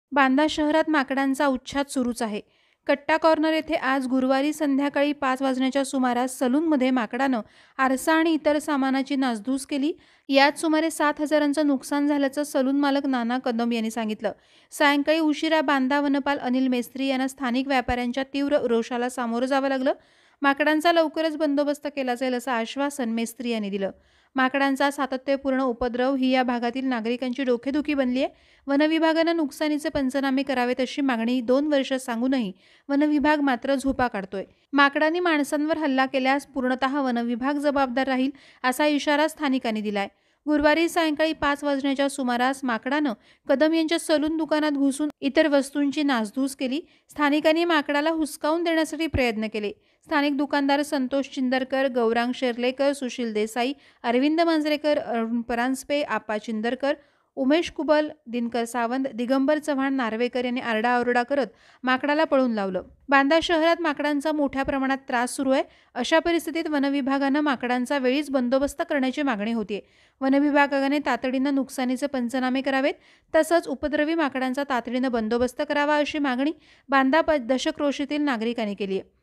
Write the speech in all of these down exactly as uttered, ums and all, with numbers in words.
बांदा शहरात माकडांचा उच्छाद सुरूच आहे. कट्टा कॉर्नर येथे आज गुरुवारी संध्याकाळी पाच वाजण्याच्या सुमारास सलूनमध्ये माकडानं आरसा आणि इतर सामानाची नासधूस केली. यात सुमारे सात हजारांचं नुकसान झाल्याचं सलून मालक नाना कदम यांनी सांगितलं. सायंकाळी उशिरा बांदा वनपाल अनिल मेस्त्री यांना स्थानिक व्यापाऱ्यांच्या तीव्र रोषाला सामोरं जावं लागलं. माकडांचा लवकरच बंदोबस्त केला जाईल असं आश्वासन मेस्त्री यांनी दिलं. माकडांचा सातत्यपूर्ण उपद्रव ही या भागातील नागरिकांची डोकेदुखी बनली आहे. वनविभागानं नुकसानीचे पंचनामे करावेत अशी मागणी दोन वर्ष सांगूनही वनविभाग मात्र झोपा काढतोय. माकडांनी माणसांवर हल्ला केल्यास पूर्णतः वनविभाग जबाबदार राहील असा इशारा स्थानिकांनी दिलाय. गुरुवारी सायंकाळी पाच वाजण्याच्या सुमारास माकडानं कदम यांच्या सलून दुकानात घुसून इतर वस्तूंची नासधूस केली. स्थानिकांनी माकडाला हुसकावून देण्यासाठी प्रयत्न केले. स्थानिक दुकानदार संतोष चिंदरकर, गौरांग शेर्लेकर, सुशील देसाई, अरविंद मांजरेकर, अरुण परांजपे, आपा चिंदरकर, उमेश कुबल, दिनकर सावंत, दिगंबर चव्हाण नार्वेकर यांनी आरडाओरडा करत माकडाला पळून लावलं. बांदा शहरात माकडांचा मोठ्या प्रमाणात त्रास सुरू आहे. अशा परिस्थितीत वनविभागानं माकडांचा वेळीच बंदोबस्त करण्याची मागणी होतीये. वनविभागाने तातडीनं नुकसानीचे पंचनामे करावेत, तसंच उपद्रवी माकडांचा तातडीनं बंदोबस्त करावा अशी मागणी बांदा दशक्रोशीतील नागरिकांनी केली आहे.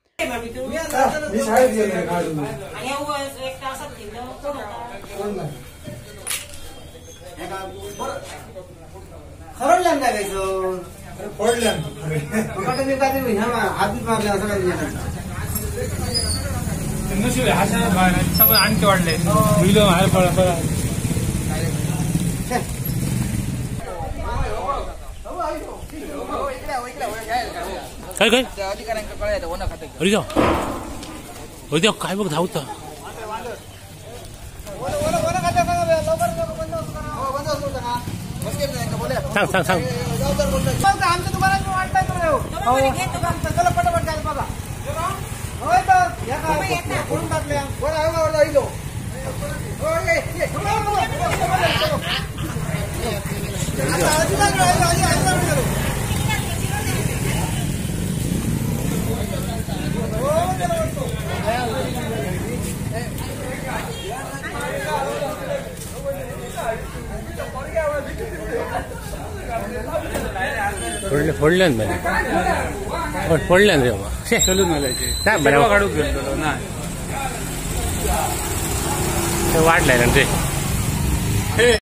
खरडल्यान काय गायचं अरे फोडल्यान मग मी काय ते ह्या हात मारले असं काय नशिब हाशा बाहेर आणखी वाढले व्हिडिओ बाहेर पडा पडा काय काय अधिकाऱ्यांकडे कळायचं ओना खाते अरे जाऊ अरे जाऊ काय बघ धावता सांग सांग सांग आमच्या दुकानात वाटताय चला पटापट काय बघा होय तर या काय फोडून टाकले वर आलो आलो होय फोडले फोडले ना फोडले ना बाबा चलून मला बरं काढून घेतलो ना वाढलाय ना ते